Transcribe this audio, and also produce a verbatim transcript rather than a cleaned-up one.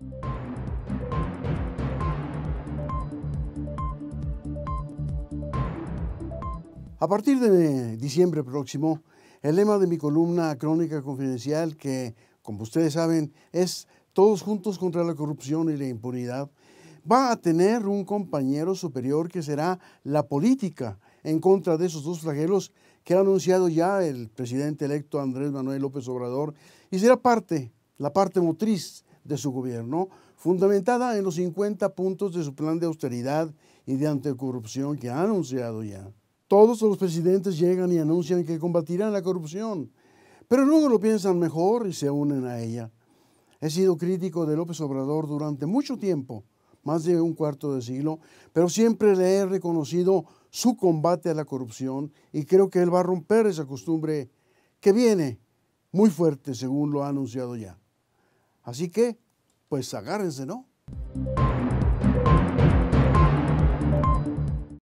A partir de diciembre próximo, el lema de mi columna Crónica Confidencial, que, como ustedes saben, es Todos juntos contra la corrupción y la impunidad, va a tener un compañero superior que será la política en contra de esos dos flagelos que ha anunciado ya el presidente electo Andrés Manuel López Obrador, y será parte, la parte motriz de su gobierno, fundamentada en los cincuenta puntos de su plan de austeridad y de anticorrupción que ha anunciado ya. Todos los presidentes llegan y anuncian que combatirán la corrupción, pero luego lo piensan mejor y se unen a ella. He sido crítico de López Obrador durante mucho tiempo, más de un cuarto de siglo, pero siempre le he reconocido su combate a la corrupción y creo que él va a romper esa costumbre que viene muy fuerte, según lo ha anunciado ya. Así que, pues agárrense, ¿no?